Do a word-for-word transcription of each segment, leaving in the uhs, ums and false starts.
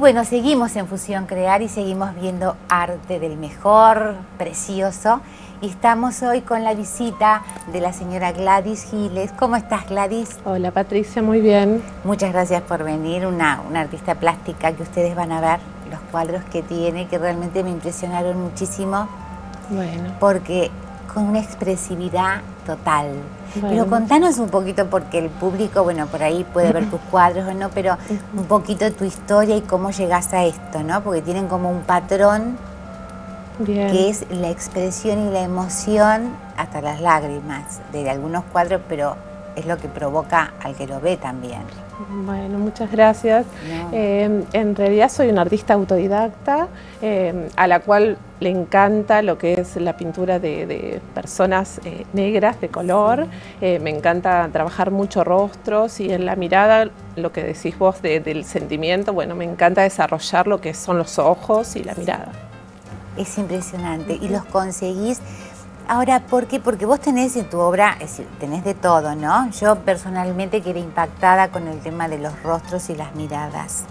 bueno, seguimos en Fusión Crear y seguimos viendo arte del mejor, precioso. Y estamos hoy con la visita de la señora Gladys Giles. ¿Cómo estás, Gladys? Hola, Patricia, muy bien. Muchas gracias por venir, una, una artista plástica que ustedes van a ver, los cuadros que tiene, que realmente me impresionaron muchísimo. Bueno. Porque con una expresividad total. Bueno. Pero contanos un poquito, porque el público, bueno, por ahí puede ver tus cuadros o no, pero un poquito tu historia y cómo llegás a esto, ¿no? Porque tienen como un patrón. Bien. Que es la expresión y la emoción, hasta las lágrimas, de algunos cuadros, pero es lo que provoca al que lo ve también. Bueno, muchas gracias. No. Eh, en realidad soy una artista autodidacta, eh, a la cual le encanta lo que es la pintura de, de personas eh, negras, de color. Sí. Eh, me encanta trabajar mucho rostros y en la mirada, lo que decís vos de, del sentimiento, bueno, me encanta desarrollar lo que son los ojos y la mirada. Es impresionante. Y los conseguís. Ahora, ¿por qué? Porque vos tenés en tu obra, es decir, tenés de todo, ¿no? Yo personalmente quedé impactada con el tema de los rostros y las miradas.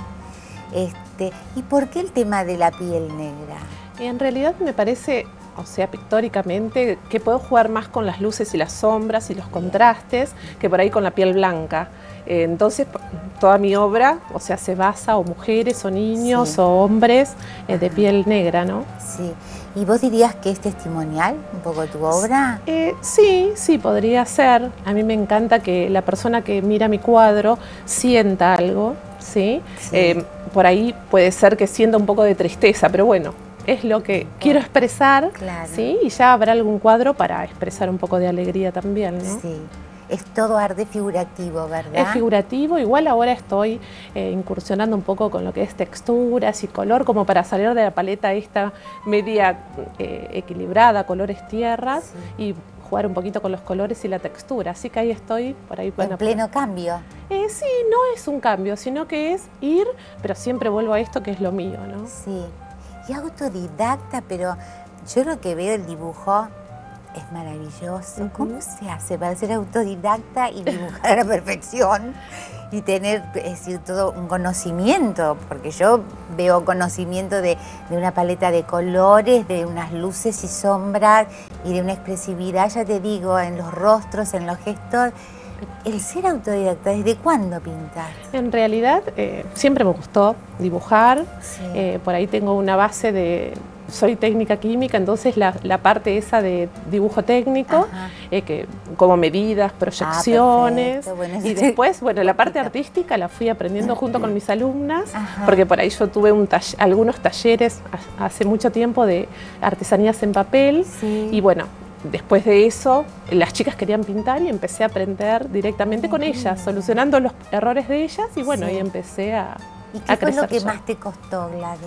Este, ¿y por qué el tema de la piel negra? En realidad me parece, o sea, pictóricamente, que puedo jugar más con las luces y las sombras y los contrastes que por ahí con la piel blanca. Entonces, toda mi obra, o sea, se basa o mujeres o niños sí. o hombres eh, de piel negra, ¿no? Sí. ¿Y vos dirías que es testimonial un poco tu obra? Eh, sí, sí, podría ser. A mí me encanta que la persona que mira mi cuadro sienta algo, ¿sí? sí. Eh, por ahí puede ser que sienta un poco de tristeza, pero bueno, es lo que oh. quiero expresar, claro. ¿sí? Y ya habrá algún cuadro para expresar un poco de alegría también, ¿no? Sí. Es todo arte figurativo, ¿verdad? Es figurativo, igual ahora estoy eh, incursionando un poco con lo que es texturas y color, como para salir de la paleta esta media eh, equilibrada, colores tierras, sí. y jugar un poquito con los colores y la textura. Así que ahí estoy, por ahí. Bueno, en pleno cambio. Eh, sí, no es un cambio, sino que es ir, pero siempre vuelvo a esto que es lo mío, ¿no? Sí, y autodidacta, pero yo lo que veo el dibujo es maravilloso. Uh-huh. ¿Cómo se hace para ser autodidacta y dibujar a la perfección y tener, es decir, todo un conocimiento? Porque yo veo conocimiento de, de una paleta de colores, de unas luces y sombras y de una expresividad, ya te digo, en los rostros, en los gestos. El ser autodidacta, ¿desde cuándo pintas? En realidad, eh, siempre me gustó dibujar. Sí. Eh, por ahí tengo una base de... Soy técnica química, entonces la, la parte esa de dibujo técnico, eh, que, como medidas, proyecciones, ah, bueno, y después, bueno, la parte artística la fui aprendiendo junto con mis alumnas, Ajá. porque por ahí yo tuve un tall- algunos talleres hace mucho tiempo de artesanías en papel, sí. y bueno, después de eso, las chicas querían pintar y empecé a aprender directamente con ellas, solucionando los errores de ellas, y bueno, sí. y empecé a, ¿Y qué a fue crecer lo que yo. más te costó,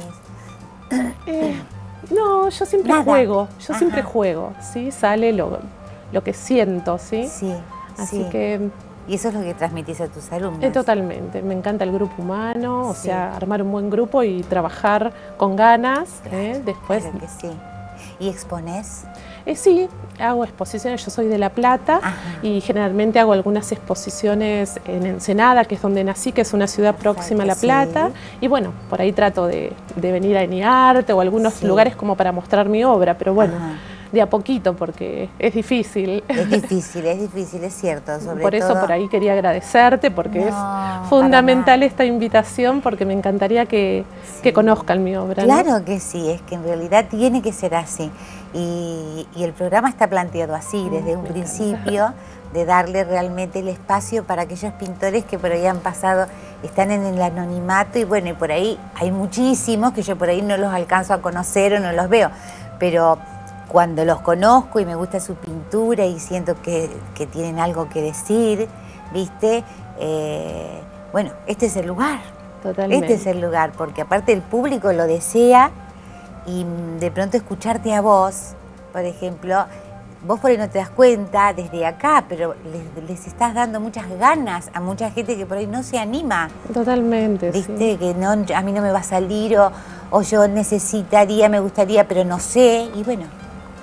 Gladys? Eh, No, yo siempre Nada. juego, yo Ajá. siempre juego, ¿sí? Sale lo, lo que siento, ¿sí? Sí, Así sí. que... Y eso es lo que transmitís a tus alumnos. Eh, totalmente, me encanta el grupo humano, o sí. sea, armar un buen grupo y trabajar con ganas, claro, ¿eh? Después... Claro que sí. ¿Y exponés? Eh, sí, hago exposiciones, yo soy de La Plata, Ajá. y generalmente hago algunas exposiciones en Ensenada, que es donde nací, que es una ciudad próxima a La Plata, sí. y bueno, por ahí trato de, de venir a Eniarte o algunos sí. lugares como para mostrar mi obra, pero bueno, Ajá. de a poquito, porque es difícil. Es difícil, es difícil, es cierto. Sobre por eso todo... por ahí quería agradecerte, porque no, es fundamental esta invitación, porque me encantaría que, sí. que conozcan mi obra. Claro, ¿no? Que sí, es que en realidad tiene que ser así. Y, y el programa está planteado así, desde un me principio, encanta. de darle realmente el espacio para aquellos pintores que por ahí han pasado, están en el anonimato, y bueno, y por ahí hay muchísimos que yo por ahí no los alcanzo a conocer o no los veo, pero cuando los conozco y me gusta su pintura y siento que, que tienen algo que decir, ¿viste? Eh, bueno, este es el lugar. Totalmente. Este es el lugar, porque aparte el público lo desea, y de pronto escucharte a vos, por ejemplo, vos por ahí no te das cuenta desde acá, pero les, les estás dando muchas ganas a mucha gente que por ahí no se anima. Totalmente, ¿Viste? Sí. Que no, a mí no me va a salir, o, o yo necesitaría, me gustaría, pero no sé, y bueno,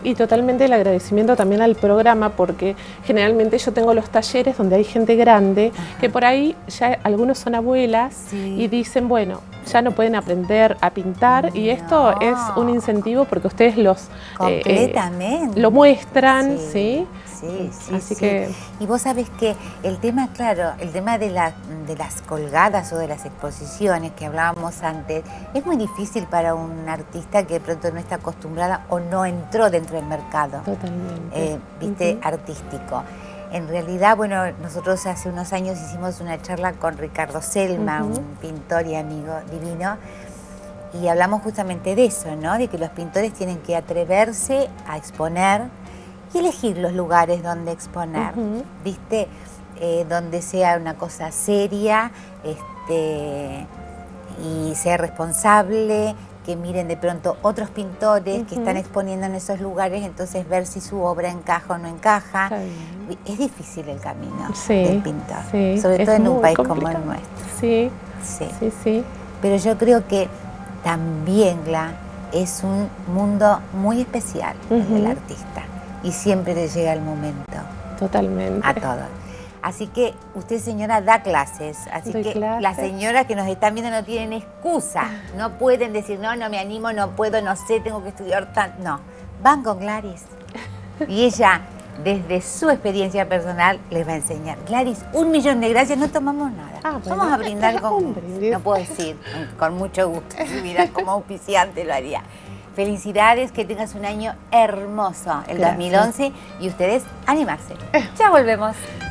Y totalmente el agradecimiento también al programa, porque generalmente yo tengo los talleres donde hay gente grande, ajá, que por ahí ya algunos son abuelas, sí, y dicen, bueno, ya no pueden aprender a pintar, no, y esto es un incentivo porque ustedes los completamente eh, lo muestran, ¿sí? Sí, sí, Así sí. que... Y vos sabés que el tema, claro, el tema de, la, de las colgadas o de las exposiciones que hablábamos antes, es muy difícil para un artista que de pronto no está acostumbrada o no entró dentro del mercado. Totalmente. Eh, viste, uh-huh, artístico. En realidad, bueno, nosotros hace unos años hicimos una charla con Ricardo Selma, uh-huh, un pintor y amigo divino, y hablamos justamente de eso, ¿no? De que los pintores tienen que atreverse a exponer y elegir los lugares donde exponer, uh-huh, ¿viste? Eh, donde sea una cosa seria, este, y sea responsable, que miren de pronto otros pintores, uh-huh, que están exponiendo en esos lugares, entonces ver si su obra encaja o no encaja. Es difícil el camino, sí, del pintor, sí, sobre todo en un país complicado como el nuestro. Sí, sí, sí, sí. Pero yo creo que también, Gla, es un mundo muy especial, uh-huh, el del artista. Y siempre le llega el momento. Totalmente. A todos. Así que usted, señora, da clases. Así Doy que clases. Las señoras que nos están viendo no tienen excusa. No pueden decir, no, no me animo, no puedo, no sé, tengo que estudiar tanto. No, van con Gladys. Y ella, desde su experiencia personal, les va a enseñar. Gladys, un millón de gracias, no tomamos nada. Ah, bueno, vamos a brindar con... No puedo decir, con mucho gusto. Si hubiera como auspiciante lo haría. Felicidades, que tengas un año hermoso, el Gracias. dos mil once, y ustedes animarse. Ya volvemos.